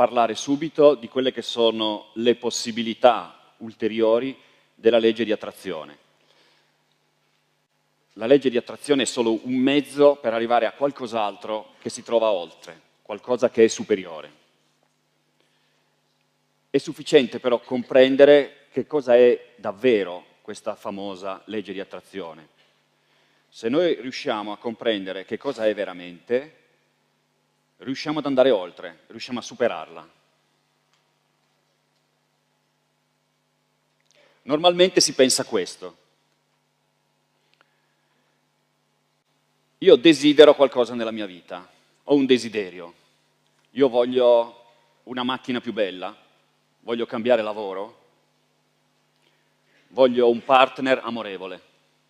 parlare subito di quelle che sono le possibilità ulteriori della legge di attrazione. La legge di attrazione è solo un mezzo per arrivare a qualcos'altro che si trova oltre, qualcosa che è superiore. È sufficiente però comprendere che cosa è davvero questa famosa legge di attrazione. Se noi riusciamo a comprendere che cosa è veramente, riusciamo ad andare oltre, riusciamo a superarla. Normalmente si pensa a questo. Io desidero qualcosa nella mia vita, ho un desiderio. Io voglio una macchina più bella, voglio cambiare lavoro, voglio un partner amorevole.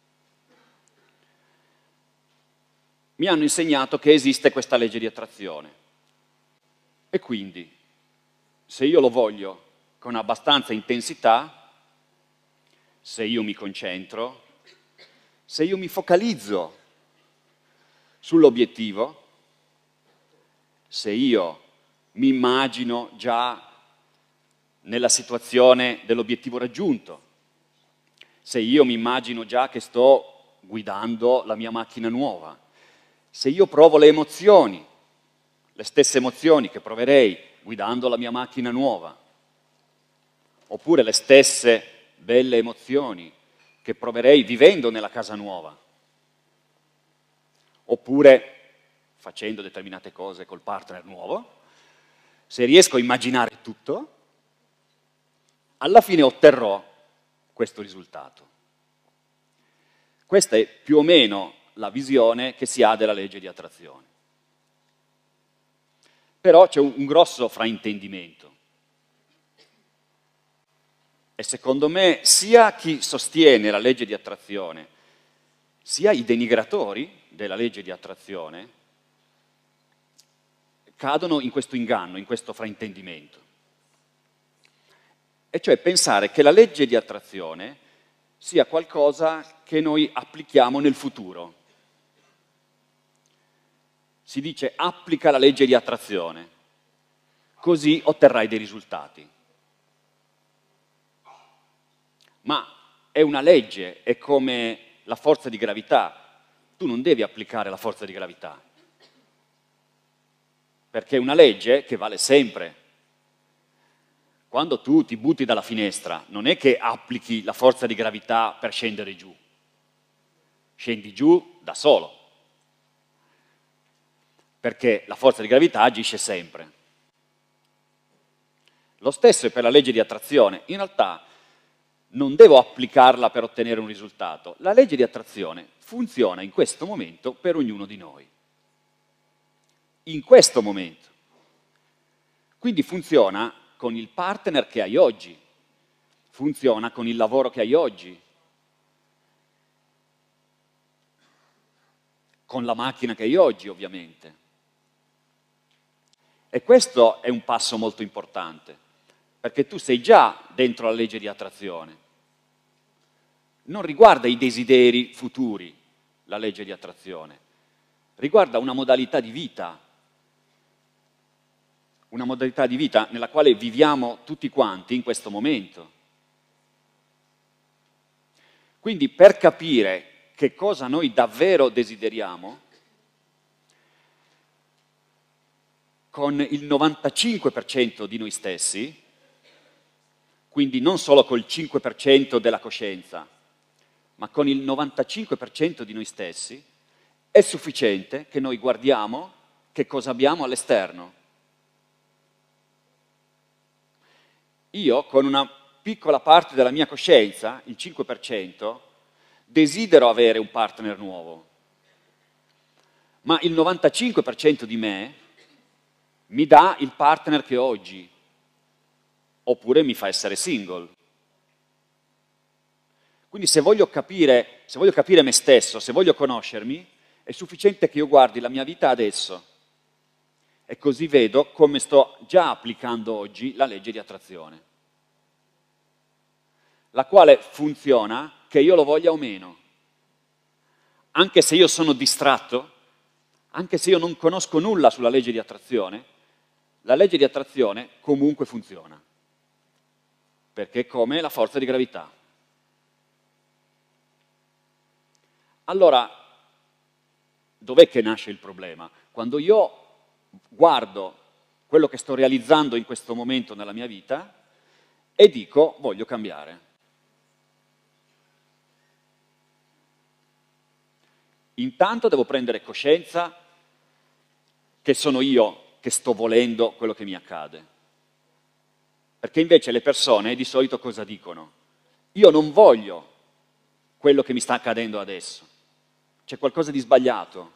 Mi hanno insegnato che esiste questa legge di attrazione. E quindi, se io lo voglio con abbastanza intensità, se io mi concentro, se io mi focalizzo sull'obiettivo, se io mi immagino già nella situazione dell'obiettivo raggiunto, se io mi immagino già che sto guidando la mia macchina nuova, se io provo le emozioni, le stesse emozioni che proverei guidando la mia macchina nuova, oppure le stesse belle emozioni che proverei vivendo nella casa nuova, oppure facendo determinate cose col partner nuovo, se riesco a immaginare tutto, alla fine otterrò questo risultato. Questa è più o meno la visione che si ha della legge di attrazione. Però c'è un grosso fraintendimento. E secondo me sia chi sostiene la legge di attrazione, sia i denigratori della legge di attrazione, cadono in questo inganno, in questo fraintendimento. E cioè pensare che la legge di attrazione sia qualcosa che noi applichiamo nel futuro. Si dice applica la legge di attrazione, così otterrai dei risultati. Ma è una legge, è come la forza di gravità. Tu non devi applicare la forza di gravità, perché è una legge che vale sempre. Quando tu ti butti dalla finestra, non è che applichi la forza di gravità per scendere giù. Scendi giù da solo, perché la forza di gravità agisce sempre. Lo stesso è per la legge di attrazione. In realtà non devo applicarla per ottenere un risultato. La legge di attrazione funziona in questo momento per ognuno di noi. In questo momento. Quindi funziona con il partner che hai oggi, funziona con il lavoro che hai oggi, con la macchina che hai oggi, ovviamente. E questo è un passo molto importante, perché tu sei già dentro la legge di attrazione. Non riguarda i desideri futuri, la legge di attrazione, riguarda una modalità di vita nella quale viviamo tutti quanti in questo momento. Quindi per capire che cosa noi davvero desideriamo, con il 95% di noi stessi, quindi non solo col 5% della coscienza, ma con il 95% di noi stessi, è sufficiente che noi guardiamo che cosa abbiamo all'esterno. Io, con una piccola parte della mia coscienza, il 5%, desidero avere un partner nuovo, ma il 95% di me mi dà il partner che ho oggi, oppure mi fa essere single. Quindi se voglio capire me stesso, se voglio conoscermi, è sufficiente che io guardi la mia vita adesso e così vedo come sto già applicando oggi la legge di attrazione, la quale funziona che io lo voglia o meno. Anche se io sono distratto, anche se io non conosco nulla sulla legge di attrazione, la legge di attrazione comunque funziona, perché è come la forza di gravità. Allora, dov'è che nasce il problema? Quando io guardo quello che sto realizzando in questo momento nella mia vita e dico voglio cambiare. Intanto devo prendere coscienza che sono io che sto volendo quello che mi accade. Perché invece le persone di solito cosa dicono? Io non voglio quello che mi sta accadendo adesso. C'è qualcosa di sbagliato.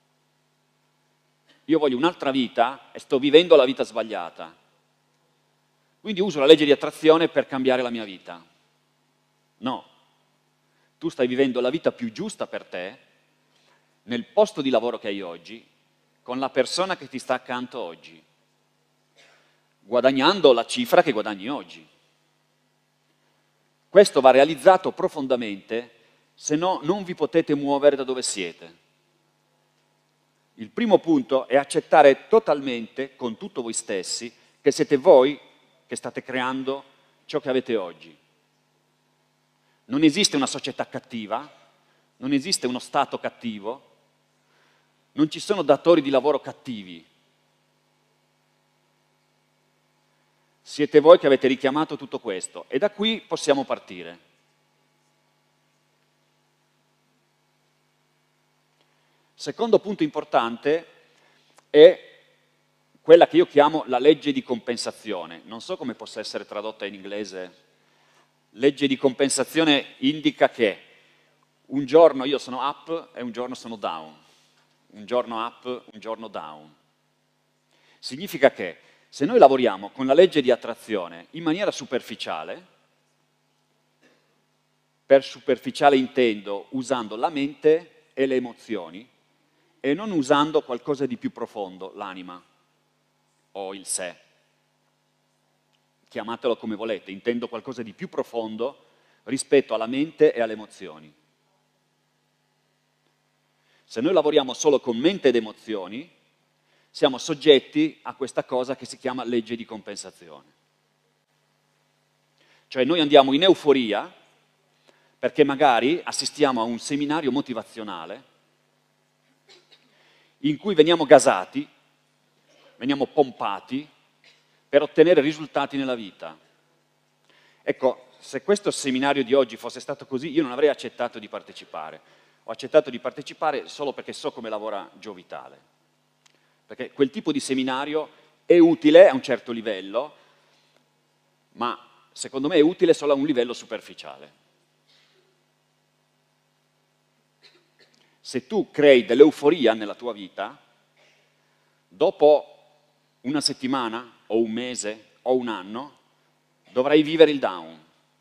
Io voglio un'altra vita e sto vivendo la vita sbagliata. Quindi uso la legge di attrazione per cambiare la mia vita. No. Tu stai vivendo la vita più giusta per te, nel posto di lavoro che hai oggi, con la persona che ti sta accanto oggi, guadagnando la cifra che guadagni oggi. Questo va realizzato profondamente, se no non vi potete muovere da dove siete. Il primo punto è accettare totalmente, con tutto voi stessi, che siete voi che state creando ciò che avete oggi. Non esiste una società cattiva, non esiste uno Stato cattivo, non ci sono datori di lavoro cattivi. Siete voi che avete richiamato tutto questo e da qui possiamo partire. Secondo punto importante è quella che io chiamo la legge di compensazione. Non so come possa essere tradotta in inglese. Legge di compensazione indica che un giorno io sono up e un giorno sono down. Un giorno up, un giorno down. Significa che se noi lavoriamo con la legge di attrazione in maniera superficiale, per superficiale intendo usando la mente e le emozioni e non usando qualcosa di più profondo, l'anima o il sé. Chiamatelo come volete, intendo qualcosa di più profondo rispetto alla mente e alle emozioni. Se noi lavoriamo solo con mente ed emozioni, siamo soggetti a questa cosa che si chiama legge di compensazione. Cioè noi andiamo in euforia perché magari assistiamo a un seminario motivazionale in cui veniamo gasati, veniamo pompati per ottenere risultati nella vita. Ecco, se questo seminario di oggi fosse stato così, io non avrei accettato di partecipare. Ho accettato di partecipare solo perché so come lavora Gio Vitale. Perché quel tipo di seminario è utile a un certo livello, ma secondo me è utile solo a un livello superficiale. Se tu crei dell'euforia nella tua vita, dopo una settimana o un mese o un anno dovrai vivere il down.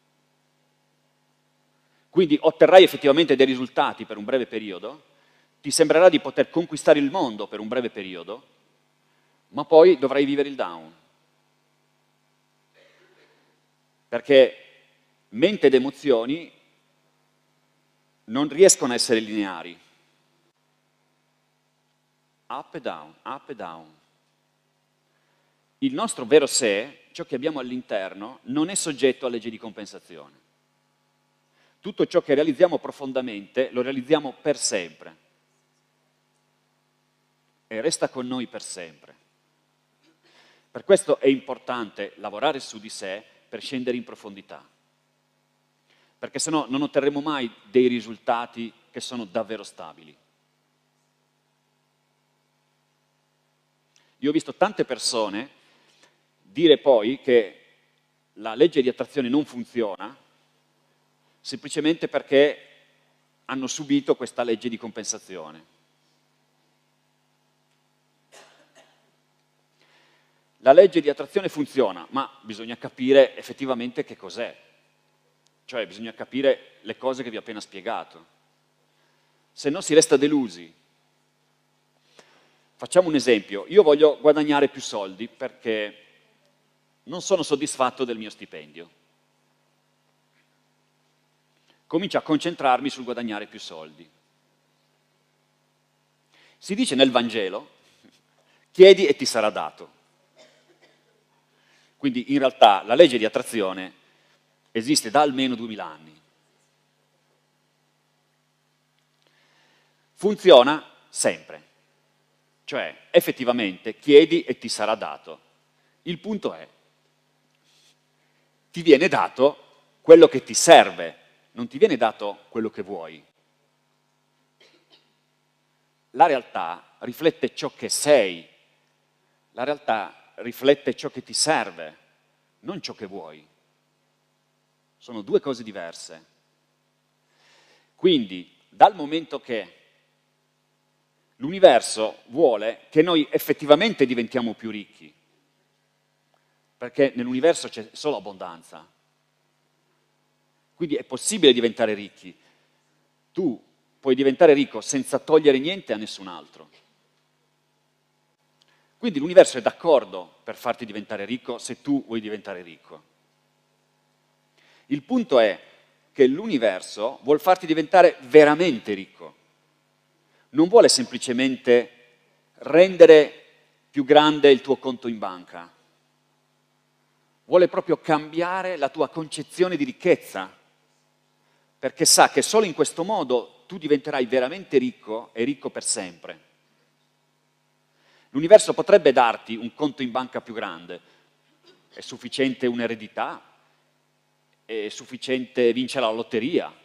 Quindi otterrai effettivamente dei risultati per un breve periodo, ti sembrerà di poter conquistare il mondo per un breve periodo, ma poi dovrai vivere il down. Perché mente ed emozioni non riescono a essere lineari. Up e down, up e down. Il nostro vero sé, ciò che abbiamo all'interno, non è soggetto a leggi di compensazione. Tutto ciò che realizziamo profondamente lo realizziamo per sempre e resta con noi per sempre. Per questo è importante lavorare su di sé per scendere in profondità, perché sennò non otterremo mai dei risultati che sono davvero stabili. Io ho visto tante persone dire poi che la legge di attrazione non funziona semplicemente perché hanno subito questa legge di compensazione. La legge di attrazione funziona, ma bisogna capire effettivamente che cos'è. Cioè bisogna capire le cose che vi ho appena spiegato. Se no si resta delusi. Facciamo un esempio. Io voglio guadagnare più soldi perché non sono soddisfatto del mio stipendio. Comincio a concentrarmi sul guadagnare più soldi. Si dice nel Vangelo, chiedi e ti sarà dato. Quindi in realtà la legge di attrazione esiste da almeno 2000 anni. Funziona sempre, cioè effettivamente chiedi e ti sarà dato. Il punto è, ti viene dato quello che ti serve, non ti viene dato quello che vuoi. La realtà riflette ciò che sei, la realtà riflette ciò che ti serve, non ciò che vuoi. Sono due cose diverse. Quindi, dal momento che l'universo vuole che noi effettivamente diventiamo più ricchi, perché nell'universo c'è solo abbondanza, quindi è possibile diventare ricchi. Tu puoi diventare ricco senza togliere niente a nessun altro. Quindi l'universo è d'accordo per farti diventare ricco se tu vuoi diventare ricco. Il punto è che l'universo vuol farti diventare veramente ricco. Non vuole semplicemente rendere più grande il tuo conto in banca. Vuole proprio cambiare la tua concezione di ricchezza, perché sa che solo in questo modo tu diventerai veramente ricco e ricco per sempre. L'universo potrebbe darti un conto in banca più grande, è sufficiente un'eredità, è sufficiente vincere la lotteria,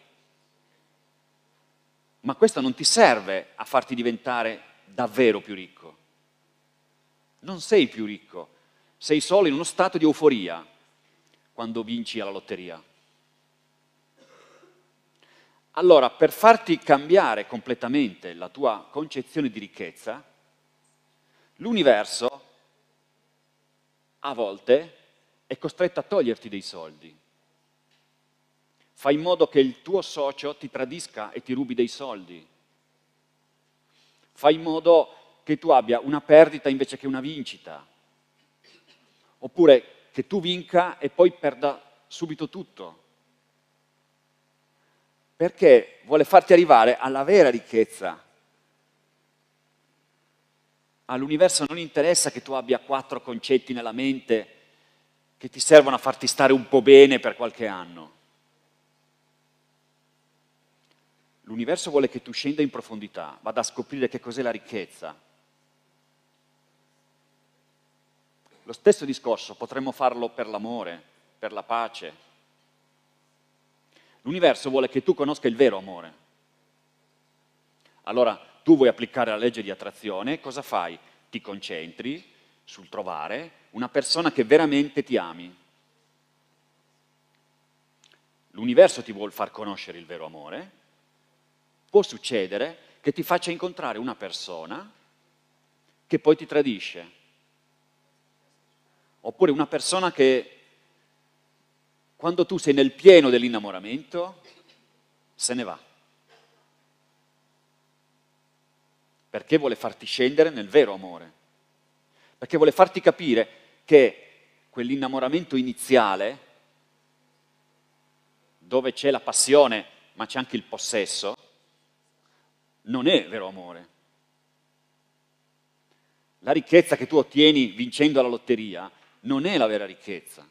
ma questo non ti serve a farti diventare davvero più ricco. Non sei più ricco, sei solo in uno stato di euforia quando vinci alla lotteria. Allora, per farti cambiare completamente la tua concezione di ricchezza, l'universo a volte è costretto a toglierti dei soldi. Fai in modo che il tuo socio ti tradisca e ti rubi dei soldi. Fai in modo che tu abbia una perdita invece che una vincita. Oppure che tu vinca e poi perda subito tutto. Perché vuole farti arrivare alla vera ricchezza. All'universo non interessa che tu abbia 4 concetti nella mente che ti servono a farti stare un po' bene per qualche anno. L'universo vuole che tu scenda in profondità, vada a scoprire che cos'è la ricchezza. Lo stesso discorso potremmo farlo per l'amore, per la pace. L'universo vuole che tu conosca il vero amore. Allora, tu vuoi applicare la legge di attrazione, cosa fai? Ti concentri sul trovare una persona che veramente ti ami. L'universo ti vuol far conoscere il vero amore. Può succedere che ti faccia incontrare una persona che poi ti tradisce. Oppure una persona che, quando tu sei nel pieno dell'innamoramento, se ne va. Perché vuole farti scendere nel vero amore. Perché vuole farti capire che quell'innamoramento iniziale, dove c'è la passione ma c'è anche il possesso, non è vero amore. La ricchezza che tu ottieni vincendo la lotteria non è la vera ricchezza.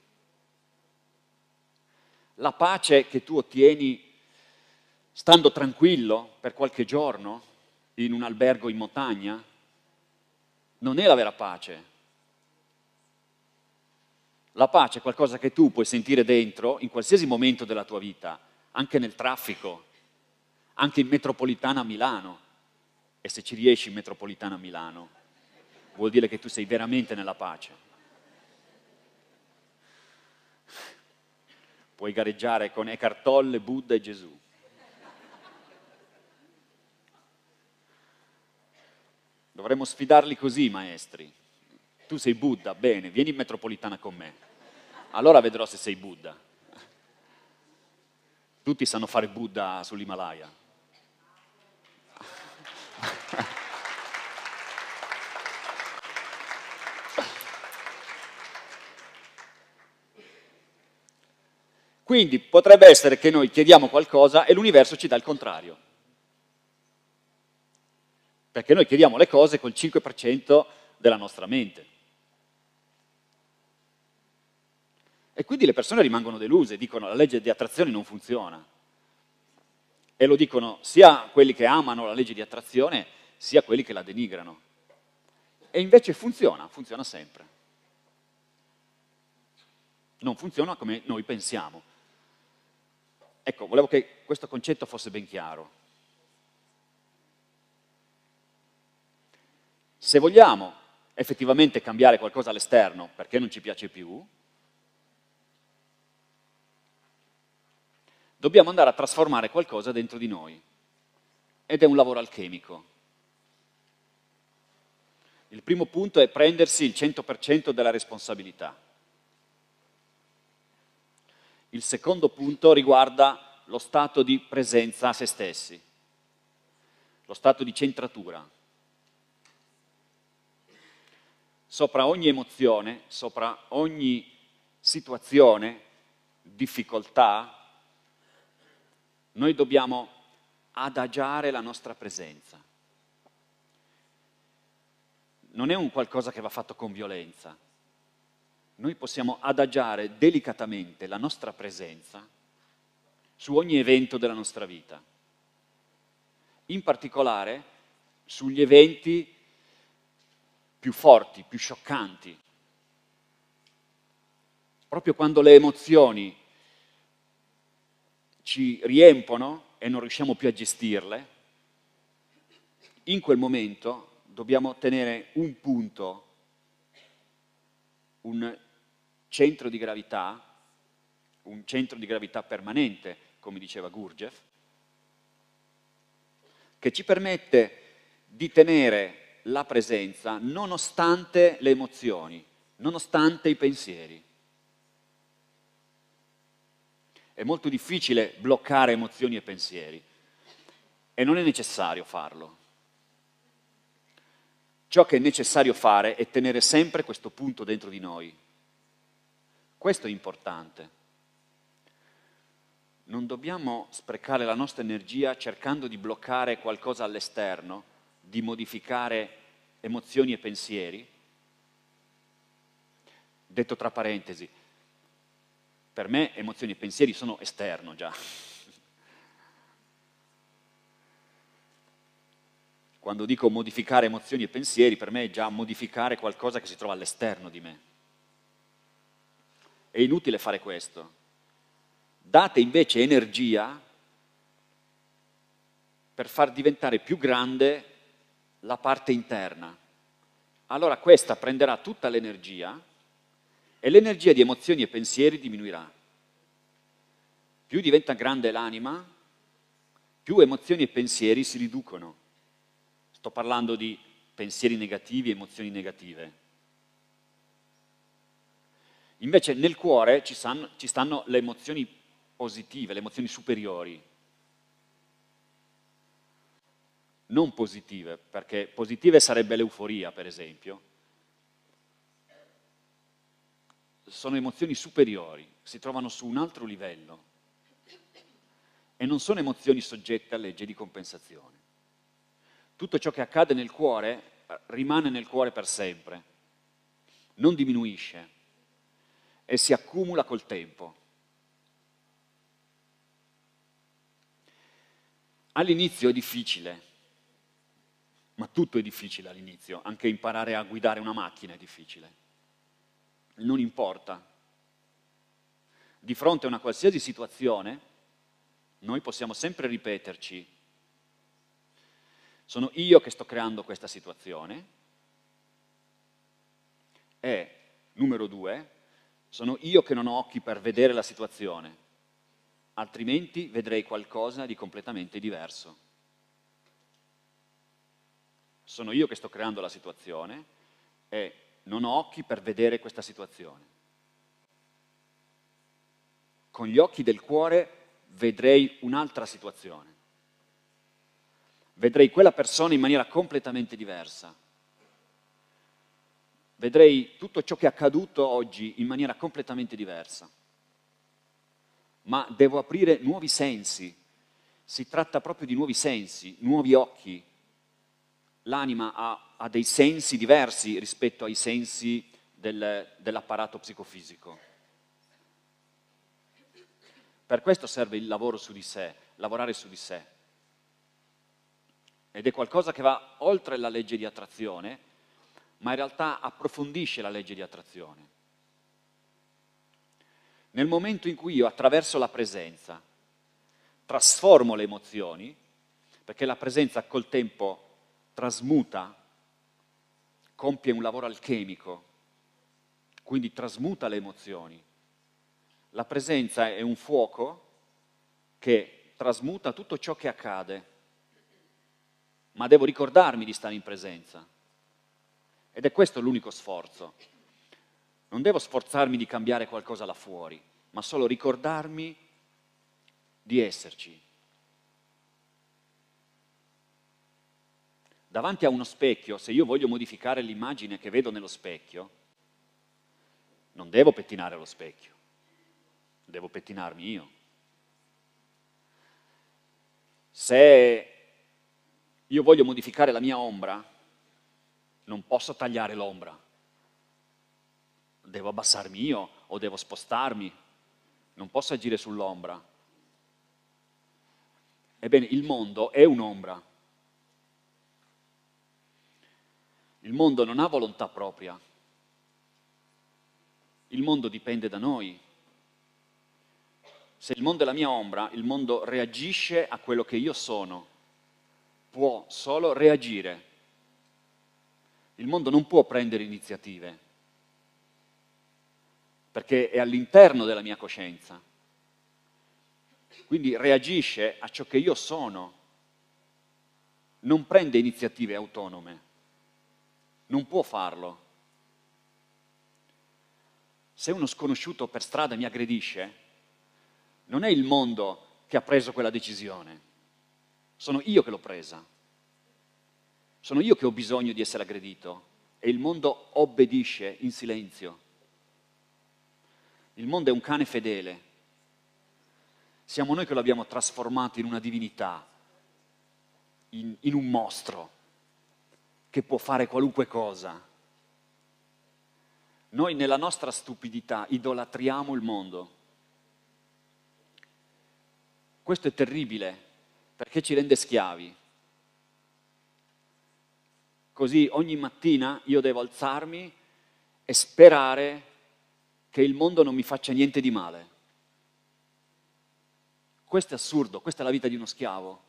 La pace che tu ottieni stando tranquillo per qualche giorno in un albergo in montagna non è la vera pace. La pace è qualcosa che tu puoi sentire dentro in qualsiasi momento della tua vita, anche nel traffico, anche in metropolitana a Milano. E se ci riesci in metropolitana a Milano, vuol dire che tu sei veramente nella pace. Puoi gareggiare con Eckhart Tolle, Buddha e Gesù. Dovremmo sfidarli così, maestri. Tu sei Buddha, bene, vieni in metropolitana con me. Allora vedrò se sei Buddha. Tutti sanno fare Buddha sull'Himalaya. Quindi potrebbe essere che noi chiediamo qualcosa e l'universo ci dà il contrario. Perché noi chiediamo le cose col 5% della nostra mente. quindi le persone rimangono deluse, dicono la legge di attrazione non funziona. E lo dicono sia quelli che amano la legge di attrazione, sia quelli che la denigrano. E invece funziona sempre. Non funziona come noi pensiamo. Ecco, volevo che questo concetto fosse ben chiaro. Se vogliamo effettivamente cambiare qualcosa all'esterno perché non ci piace più, dobbiamo andare a trasformare qualcosa dentro di noi. Ed è un lavoro alchemico. Il primo punto è prendersi il 100% della responsabilità. Il secondo punto riguarda lo stato di presenza a se stessi, lo stato di centratura. Sopra ogni emozione, sopra ogni situazione, difficoltà, noi dobbiamo adagiare la nostra presenza. Non è un qualcosa che va fatto con violenza. Noi possiamo adagiare delicatamente la nostra presenza su ogni evento della nostra vita. In particolare sugli eventi più forti, più scioccanti. Proprio quando le emozioni ci riempono e non riusciamo più a gestirle, in quel momento dobbiamo tenere un punto, un centro di gravità permanente, come diceva Gurdjieff, che ci permette di tenere la presenza nonostante le emozioni, nonostante i pensieri. È molto difficile bloccare emozioni e pensieri e non è necessario farlo. Ciò che è necessario fare è tenere sempre questo punto dentro di noi. Questo è importante. Non dobbiamo sprecare la nostra energia cercando di bloccare qualcosa all'esterno, di modificare emozioni e pensieri. Detto tra parentesi, per me emozioni e pensieri sono esterno già. Quando dico modificare emozioni e pensieri, per me è già modificare qualcosa che si trova all'esterno di me. È inutile fare questo. Date invece energia per far diventare più grande la parte interna. Allora questa prenderà tutta l'energia e l'energia di emozioni e pensieri diminuirà. Più diventa grande l'anima, più emozioni e pensieri si riducono. Sto parlando di pensieri negativi e emozioni negative. Invece nel cuore ci stanno le emozioni positive, le emozioni superiori. Non positive, perché positive sarebbe l'euforia, per esempio. Sono emozioni superiori, si trovano su un altro livello e non sono emozioni soggette a legge di compensazione. Tutto ciò che accade nel cuore rimane nel cuore per sempre, non diminuisce e si accumula col tempo. All'inizio è difficile, ma tutto è difficile all'inizio, anche imparare a guidare una macchina è difficile. Non importa. Di fronte a una qualsiasi situazione, noi possiamo sempre ripeterci: sono io che sto creando questa situazione e, numero 2, sono io che non ho occhi per vedere la situazione, altrimenti vedrei qualcosa di completamente diverso. Sono io che sto creando la situazione e non ho occhi per vedere questa situazione. Con gli occhi del cuore vedrei un'altra situazione. Vedrei quella persona in maniera completamente diversa. Vedrei tutto ciò che è accaduto oggi in maniera completamente diversa. Ma devo aprire nuovi sensi. Si tratta proprio di nuovi sensi, nuovi occhi. L'anima ha dei sensi diversi rispetto ai sensi dell'apparato psicofisico. Per questo serve il lavoro su di sé, lavorare su di sé. Ed è qualcosa che va oltre la legge di attrazione, ma in realtà approfondisce la legge di attrazione. Nel momento in cui io attraverso la presenza trasformo le emozioni, perché la presenza col tempo trasmuta, compie un lavoro alchemico, quindi trasmuta le emozioni. La presenza è un fuoco che trasmuta tutto ciò che accade, ma devo ricordarmi di stare in presenza. Ed è questo l'unico sforzo. Non devo sforzarmi di cambiare qualcosa là fuori, ma solo ricordarmi di esserci. Davanti a uno specchio, se io voglio modificare l'immagine che vedo nello specchio, non devo pettinare lo specchio, devo pettinarmi io. Se io voglio modificare la mia ombra, non posso tagliare l'ombra. Devo abbassarmi io o devo spostarmi, non posso agire sull'ombra. Ebbene, il mondo è un'ombra. Il mondo non ha volontà propria. Il mondo dipende da noi. Se il mondo è la mia ombra, il mondo reagisce a quello che io sono. Può solo reagire. Il mondo non può prendere iniziative, perché è all'interno della mia coscienza. Quindi reagisce a ciò che io sono, non prende iniziative autonome, non può farlo. Se uno sconosciuto per strada mi aggredisce, non è il mondo che ha preso quella decisione, sono io che l'ho presa, sono io che ho bisogno di essere aggredito e il mondo obbedisce in silenzio. Il mondo è un cane fedele. Siamo noi che lo abbiamo trasformato in una divinità, in un mostro che può fare qualunque cosa. Noi nella nostra stupidità idolatriamo il mondo. Questo è terribile perché ci rende schiavi. Così ogni mattina io devo alzarmi e sperare che il mondo non mi faccia niente di male. Questo è assurdo, questa è la vita di uno schiavo.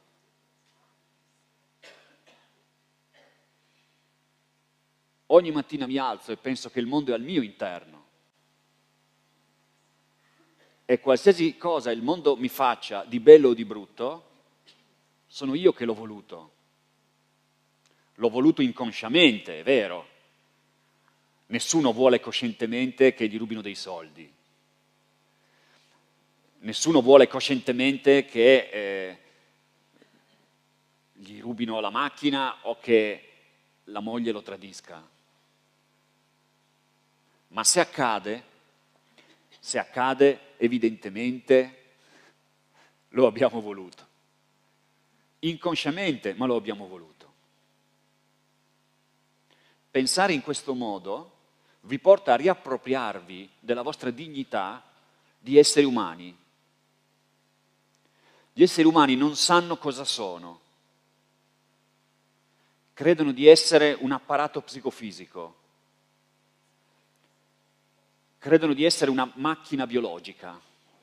Ogni mattina mi alzo e penso che il mondo è al mio interno. E qualsiasi cosa il mondo mi faccia, di bello o di brutto, sono io che l'ho voluto. L'ho voluto inconsciamente, è vero. Nessuno vuole coscientemente che gli rubino dei soldi. Nessuno vuole coscientemente che gli rubino la macchina o che la moglie lo tradisca. Ma se accade, evidentemente lo abbiamo voluto. Inconsciamente, ma lo abbiamo voluto. Pensare in questo modo vi porta a riappropriarvi della vostra dignità di esseri umani. Gli esseri umani non sanno cosa sono. Credono di essere un apparato psicofisico. Credono di essere una macchina biologica,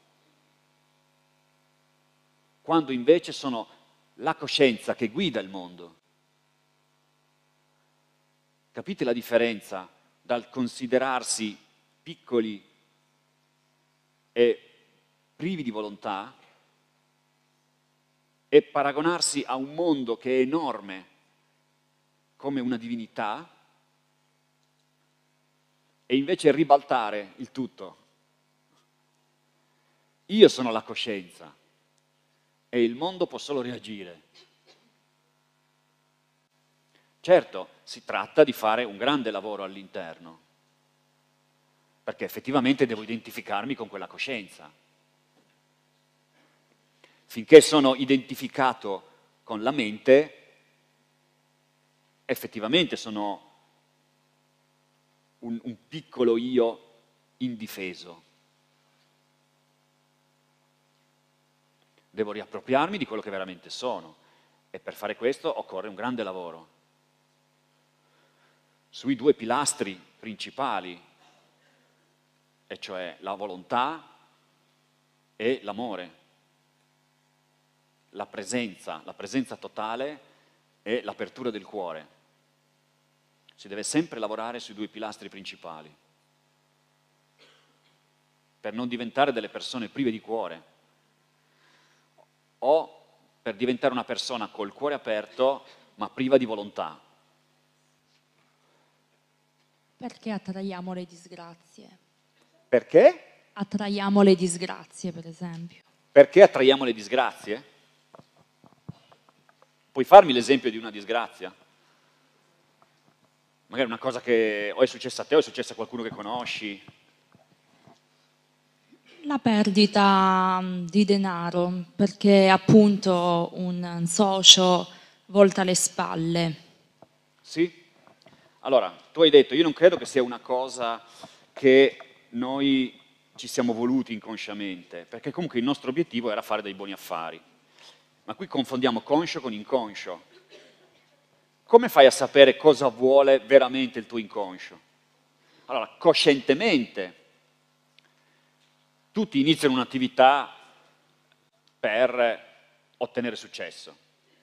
quando invece sono la coscienza che guida il mondo. Capite la differenza dal considerarsi piccoli e privi di volontà e paragonarsi a un mondo che è enorme come una divinità e invece ribaltare il tutto. Io sono la coscienza e il mondo può solo reagire. Certo, si tratta di fare un grande lavoro all'interno, perché effettivamente devo identificarmi con quella coscienza. Finché sono identificato con la mente, effettivamente sono un piccolo io indifeso. devo riappropriarmi di quello che veramente sono e per fare questo occorre un grande lavoro. Sui due pilastri principali, e cioè la volontà e l'amore, la presenza totale e l'apertura del cuore. Si deve sempre lavorare sui due pilastri principali per non diventare delle persone prive di cuore o per diventare una persona col cuore aperto ma priva di volontà. Perché attraiamo le disgrazie? Perché? Attraiamo le disgrazie, per esempio. Perché attraiamo le disgrazie? Puoi farmi l'esempio di una disgrazia? Magari una cosa che o è successa a te o è successa a qualcuno che conosci. La perdita di denaro, perché appunto un socio volta le spalle. Sì? Allora, tu hai detto, io non credo che sia una cosa che noi ci siamo voluti inconsciamente, perché comunque il nostro obiettivo era fare dei buoni affari. Ma qui confondiamo conscio con inconscio. Come fai a sapere cosa vuole veramente il tuo inconscio? Allora, coscientemente, tutti iniziano un'attività per ottenere successo.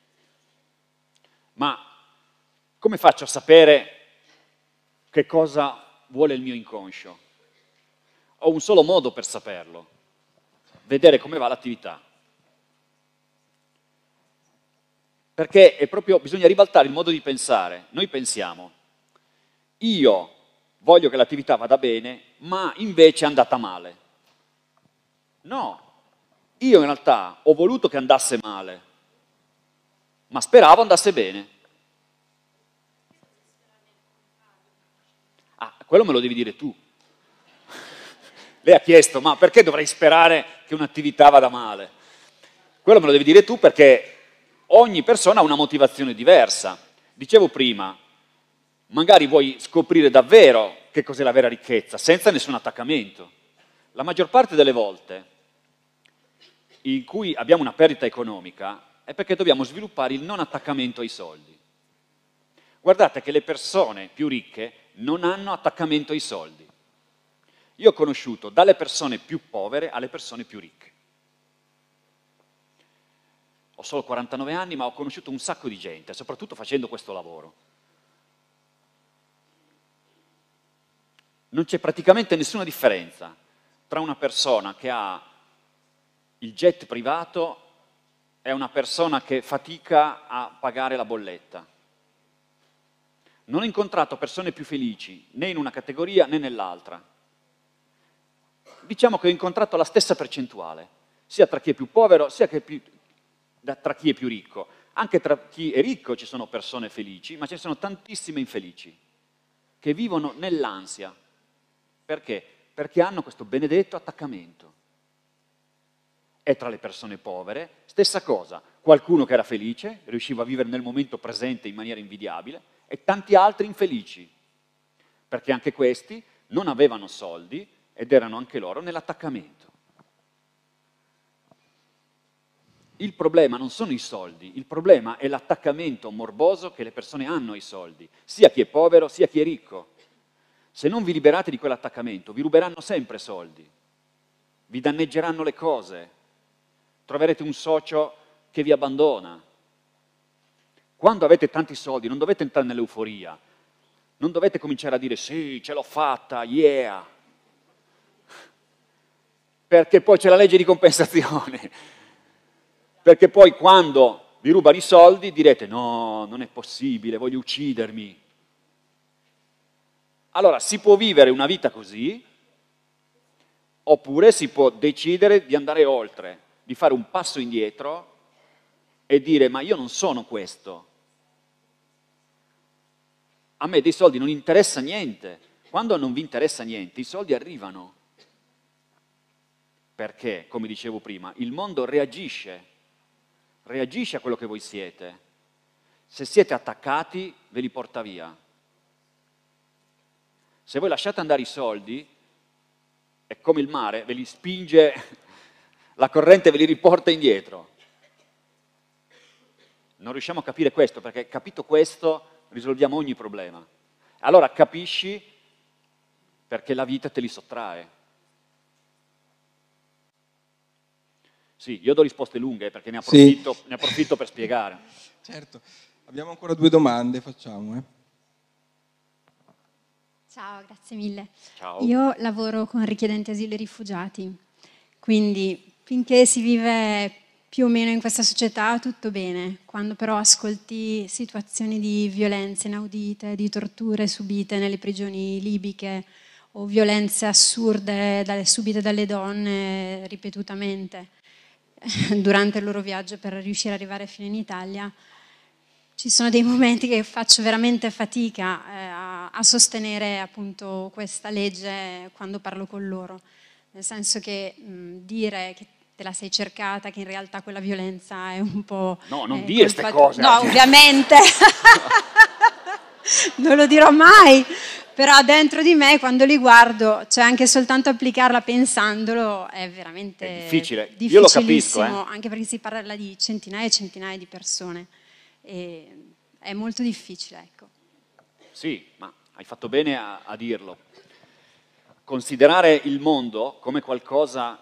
Ma come faccio a sapere che cosa vuole il mio inconscio? Ho un solo modo per saperlo, vedere come va l'attività. Perché è proprio, bisogna ribaltare il modo di pensare. Noi pensiamo, io voglio che l'attività vada bene, ma invece è andata male. No, io in realtà ho voluto che andasse male, ma speravo andasse bene. Ah, quello me lo devi dire tu. Lei ha chiesto, ma perché dovrei sperare che un'attività vada male? Quello me lo devi dire tu perché ogni persona ha una motivazione diversa. Dicevo prima, magari vuoi scoprire davvero che cos'è la vera ricchezza, senza nessun attaccamento. La maggior parte delle volte in cui abbiamo una perdita economica è perché dobbiamo sviluppare il non attaccamento ai soldi. Guardate che le persone più ricche non hanno attaccamento ai soldi. Io ho conosciuto dalle persone più povere alle persone più ricche. Ho solo 49 anni, ma ho conosciuto un sacco di gente, soprattutto facendo questo lavoro. Non c'è praticamente nessuna differenza tra una persona che ha il jet privato e una persona che fatica a pagare la bolletta. Non ho incontrato persone più felici né in una categoria né nell'altra. Diciamo che ho incontrato la stessa percentuale, sia tra chi è più povero, sia tra chi è più ricco. Anche tra chi è ricco ci sono persone felici, ma ci sono tantissime infelici, che vivono nell'ansia. Perché? Perché hanno questo benedetto attaccamento. E tra le persone povere, stessa cosa. Qualcuno che era felice, riusciva a vivere nel momento presente in maniera invidiabile, e tanti altri infelici. Perché anche questi non avevano soldi ed erano anche loro nell'attaccamento. Il problema non sono i soldi, il problema è l'attaccamento morboso che le persone hanno ai soldi, sia chi è povero sia chi è ricco. Se non vi liberate di quell'attaccamento, vi ruberanno sempre soldi, vi danneggeranno le cose, troverete un socio che vi abbandona. Quando avete tanti soldi non dovete entrare nell'euforia, non dovete cominciare a dire sì, ce l'ho fatta, yeah, perché poi c'è la legge di compensazione, perché poi quando vi rubano i soldi direte no, non è possibile, voglio uccidermi. Allora si può vivere una vita così, oppure si può decidere di andare oltre, di fare un passo indietro e dire ma io non sono questo. A me dei soldi non interessa niente. Quando non vi interessa niente, i soldi arrivano. Perché, come dicevo prima, il mondo reagisce a quello che voi siete. Se siete attaccati, ve li porta via. Se voi lasciate andare i soldi, è come il mare, ve li spinge La corrente ve li riporta indietro. Non riusciamo a capire questo, perché capito questo risolviamo ogni problema. Allora capisci perché la vita te li sottrae. Sì, io do risposte lunghe perché ne approfitto per spiegare. Certo, abbiamo ancora 2 domande, facciamo. Ciao, grazie mille. Ciao. Io lavoro con richiedenti asilo e rifugiati, quindi finché si vive più o meno in questa società tutto bene, quando però ascolti situazioni di violenze inaudite, di torture subite nelle prigioni libiche o violenze assurde subite dalle donne ripetutamente durante il loro viaggio per riuscire ad arrivare fino in Italia, ci sono dei momenti che faccio veramente fatica a sostenere appunto questa legge quando parlo con loro, nel senso che dire che te la sei cercata, che in realtà quella violenza è un po'... No, non dire queste cose. No, ovviamente, non lo dirò mai, però dentro di me quando li guardo, cioè anche soltanto applicarla pensandolo è veramente è difficile. difficilissimo, io lo capisco, anche perché si parla di centinaia e centinaia di persone. E è molto difficile, ecco. Sì, ma hai fatto bene a dirlo. Considerare il mondo come qualcosa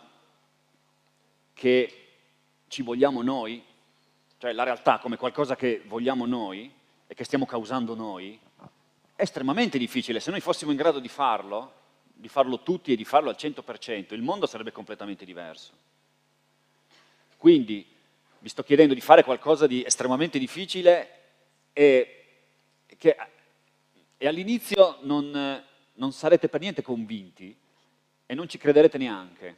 che ci vogliamo noi, cioè la realtà come qualcosa che vogliamo noi e che stiamo causando noi, è estremamente difficile. Se noi fossimo in grado di farlo tutti e di farlo al 100%, il mondo sarebbe completamente diverso. Quindi vi sto chiedendo di fare qualcosa di estremamente difficile e all'inizio non sarete per niente convinti e non ci crederete neanche.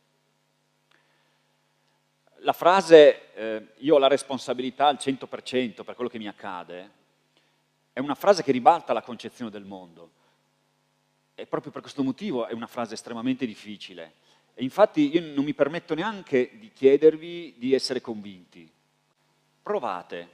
La frase io ho la responsabilità al 100% per quello che mi accade è una frase che ribalta la concezione del mondo e proprio per questo motivo è una frase estremamente difficile. E infatti io non mi permetto neanche di chiedervi di essere convinti. Provate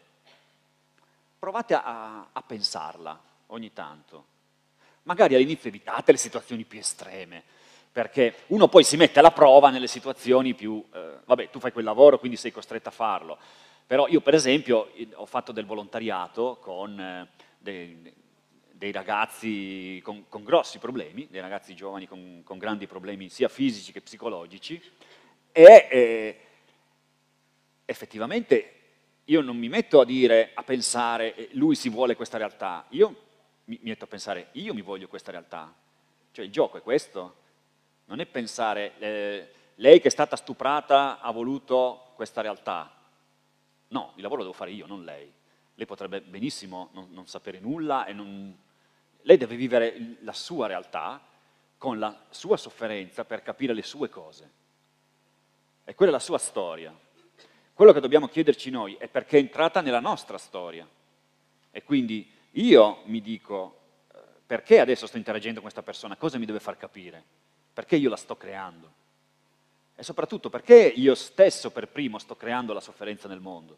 a pensarla ogni tanto. Magari all'inizio evitate le situazioni più estreme, perché uno poi si mette alla prova nelle situazioni più... vabbè, tu fai quel lavoro, quindi sei costretto a farlo. Però io, per esempio, ho fatto del volontariato con dei ragazzi con grossi problemi, dei ragazzi giovani con grandi problemi sia fisici che psicologici, e effettivamente io non mi metto a pensare lui si vuole questa realtà, io mi metto a pensare io mi voglio questa realtà, cioè il gioco è questo, non è pensare lei che è stata stuprata ha voluto questa realtà, no, il lavoro lo devo fare io, non lei. Lei potrebbe benissimo non sapere nulla e lei deve vivere la sua realtà con la sua sofferenza per capire le sue cose. E quella è la sua storia. Quello che dobbiamo chiederci noi è perché è entrata nella nostra storia. E quindi io mi dico, perché adesso sto interagendo con questa persona? Cosa mi deve far capire? Perché io la sto creando? E soprattutto perché io stesso per primo sto creando la sofferenza nel mondo?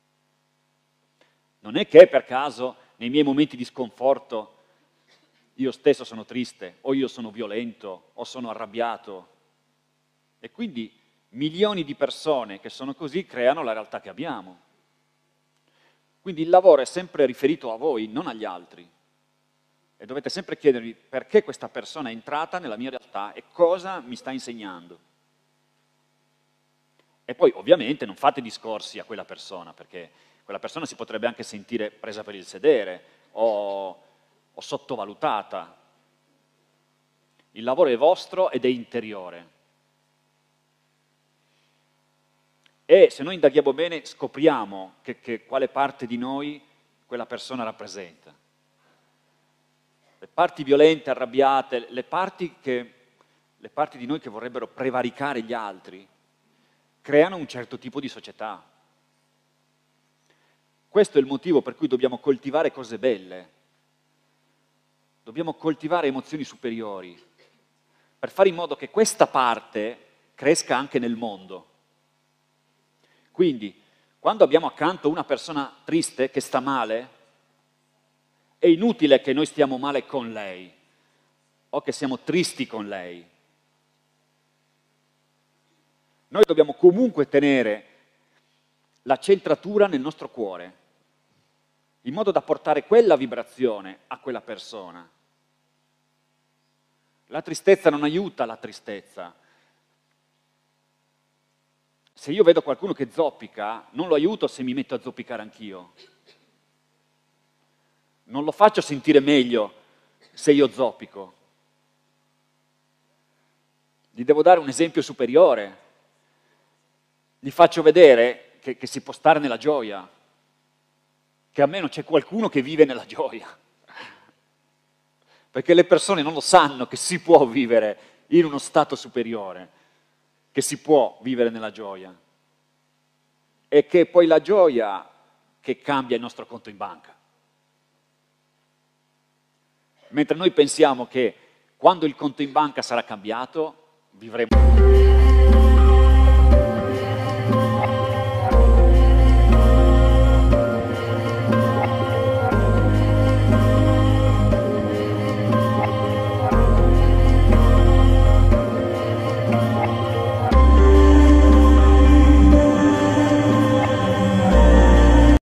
Non è che per caso nei miei momenti di sconforto io stesso sono triste, o io sono violento, o sono arrabbiato. E quindi milioni di persone che sono così creano la realtà che abbiamo. Quindi il lavoro è sempre riferito a voi, non agli altri. E dovete sempre chiedervi perché questa persona è entrata nella mia realtà e cosa mi sta insegnando. E poi ovviamente non fate discorsi a quella persona, perché quella persona si potrebbe anche sentire presa per il sedere o sottovalutata. Il lavoro è vostro ed è interiore. E se noi indaghiamo bene scopriamo quale parte di noi quella persona rappresenta. Le parti violente, arrabbiate, le parti di noi che vorrebbero prevaricare gli altri, creano un certo tipo di società. Questo è il motivo per cui dobbiamo coltivare cose belle, dobbiamo coltivare emozioni superiori, per fare in modo che questa parte cresca anche nel mondo. Quindi, quando abbiamo accanto una persona triste che sta male, è inutile che noi stiamo male con lei o che siamo tristi con lei. Noi dobbiamo comunque tenere la centratura nel nostro cuore, in modo da portare quella vibrazione a quella persona. La tristezza non aiuta la tristezza. Se io vedo qualcuno che zoppica, non lo aiuto se mi metto a zoppicare anch'io. Non lo faccio sentire meglio se io zoppico. Gli devo dare un esempio superiore. Gli faccio vedere che si può stare nella gioia, che almeno c'è qualcuno che vive nella gioia. Perché le persone non lo sanno che si può vivere in uno stato superiore, che si può vivere nella gioia. E che è poi la gioia che cambia il nostro conto in banca. Mentre noi pensiamo che quando il conto in banca sarà cambiato, vivremo.